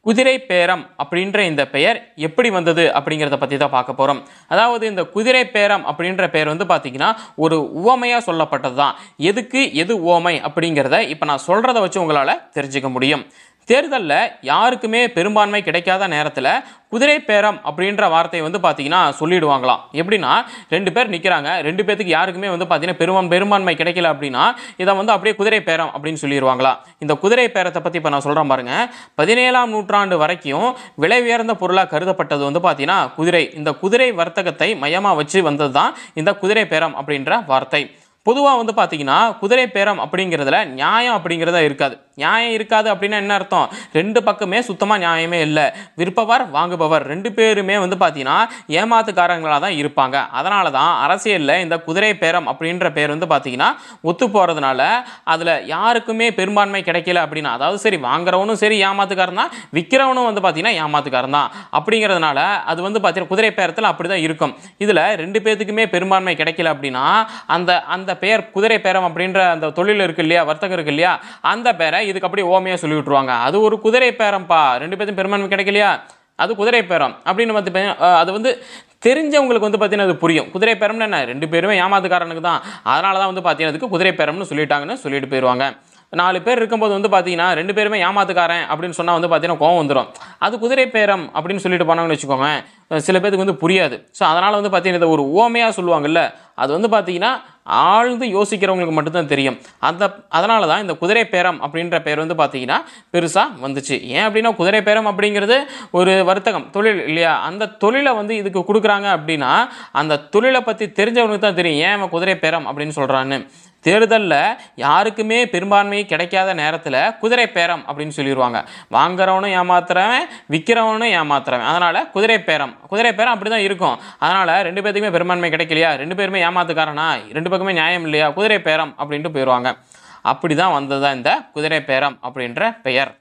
குதிரை பேரம் அப்படின்ற இந்த பெயர் எப்படி வந்தது அப்படிங்கிறத பற்றி தான் பார்க்க போகிறோம். அதாவது இந்த குதிரை பேரம் அப்படின்ற பெயர் வந்து பார்த்தீங்கன்னா ஒரு உவமையாக சொல்லப்பட்டது தான். எதுக்கு எது உவமை அப்படிங்கிறத இப்போ நான் சொல்கிறத வச்சு உங்களால் தெரிஞ்சுக்க முடியும். தேர்தலில் யாருக்குமே பெரும்பான்மை கிடைக்காத நேரத்தில் குதிரை பேரம் அப்படின்ற வார்த்தையை வந்து பார்த்தீங்கன்னா சொல்லிடுவாங்களாம். எப்படின்னா 2 பேர் நிற்கிறாங்க, 2 பேத்துக்கு யாருக்குமே வந்து பார்த்தீங்கன்னா பெரும்பான்மை கிடைக்கல அப்படின்னா இதை வந்து அப்படியே குதிரை பேரம் அப்படின்னு சொல்லிடுவாங்களா. இந்த குதிரை பேரத்தை பற்றி இப்போ நான் சொல்கிறேன் பாருங்க. 17ஆம் நூற்றாண்டு வரைக்கும் விலை உயர்ந்த பொருளாக கருதப்பட்டது வந்து பார்த்தீங்கன்னா குதிரை. இந்த குதிரை வர்த்தகத்தை மையமாக வச்சு வந்தது தான் இந்த குதிரை பேரம் அப்படின்ற வார்த்தை. பொதுவாக வந்து பார்த்தீங்கன்னா குதிரை பேரம் அப்படிங்கிறதுல நியாயம் அப்படிங்கிறத இருக்காது. நியாயம் இருக்காது அப்படின்னா என்ன அர்த்தம்? 2 பக்கமே சுத்தமாக நியாயமே இல்லை. விற்பவர் வாங்குபவர் 2 பேருமே வந்து பார்த்தீங்கன்னா ஏமாத்துக்காரங்களாக தான் இருப்பாங்க. அதனால தான் அரசியலில் இந்த குதிரை பேரம் அப்படின்ற பேர் வந்து பார்த்தீங்கன்னா ஒத்து போகிறதுனால அதில் யாருக்குமே பெரும்பான்மை கிடைக்கல அப்படின்னா, அதாவது சரி வாங்குறவனும் சரி ஏமாத்துக்காரன் தான், விற்கிறவனும் வந்து பார்த்தீங்கன்னா ஏமாத்துக்காரன் தான் அப்படிங்கிறதுனால அது வந்து பார்த்தீங்கன்னா குதிரை பேரத்தில் அப்படி தான் இருக்கும். இதில் 2 பேத்துக்குமே பெரும்பான்மை கிடைக்கல அப்படின்னா அந்த பெயர் குதிரை பேரம் அப்படின்ற அந்த தொழில் இருக்கு இல்லையா, வர்த்தகம் இருக்கு இல்லையா, அந்த பேரை இதுக்கு அப்படியே ஓமையா சொல்லி விட்டுருவாங்க. அது ஒரு குதிரை பேரம்பா, 2 பேரும் பெரும்பான்மை கிடைக்கலையா, அது குதிரை பேரம் அப்படின்னு வந்து அது வந்து தெரிஞ்சவங்களுக்கு வந்து பார்த்தீங்கன்னா அது புரியும். குதிரை பேரம்னு என்ன, 2 பேருமே ஏமாத்துக்காரனுக்கு தான், அதனால தான் வந்து பார்த்தீங்கன்னா அதுக்கு குதிரை பேரம்னு சொல்லிட்டாங்கன்னு சொல்லிட்டு போயிடுவாங்க. 4 பேர் இருக்கும்போது வந்து பார்த்தீங்கன்னா 2 பேருமே ஏமாத்துக்காரன் அப்படின்னு சொன்னால் வந்து பார்த்தீங்கன்னா கோவம் வந்துடும். அது குதிரை பேரம் அப்படின்னு சொல்லிட்டு போனாங்கன்னு வச்சுக்கோங்க, சில பேருக்கு வந்து புரியாது. ஸோ அதனால் வந்து பார்த்தீங்கன்னா இதை ஒரு ஓமையாக சொல்லுவாங்கல்ல, அது வந்து பார்த்தீங்கன்னா ஆழ்ந்து யோசிக்கிறவங்களுக்கு மட்டும்தான் தெரியும். அதனால தான் இந்த குதிரை பேரம் அப்படின்ற பேர் வந்து பார்த்தீங்கன்னா பெருசாக வந்துச்சு. ஏன் அப்படின்னா குதிரை பேரம் அப்படிங்கிறது ஒரு வர்த்தகம் தொழில் இல்லையா, அந்த தொழிலை வந்து இதுக்கு கொடுக்குறாங்க அப்படின்னா அந்த தொழிலை பற்றி தெரிஞ்சவனுக்கு தான் தெரியும் ஏன் அவன் குதிரை பேரம் அப்படின்னு சொல்கிறான்னு. தேர்தலில் யாருக்குமே பெரும்பான்மை கிடைக்காத நேரத்தில் குதிரை பேரம் அப்படின்னு சொல்லிடுவாங்க. வாங்குறவனும் ஏமாத்துறவன், விற்கிறவனும் ஏமாத்துறவன், அதனால் குதிரை பேரம் அப்படி தான் இருக்கும். அதனால் 2 பேத்துக்குமே பெரும்பான்மை கிடைக்கலையா, 2 பேருமே ஏமாத்துக்காரனா, 2 பக்கமே நியாயம் இல்லையா, குதிரை பேரம் அப்படின்ட்டு போயிடுவாங்க. அப்படி தான் வந்தது இந்த குதிரை பேரம் அப்படின்ற பெயர்.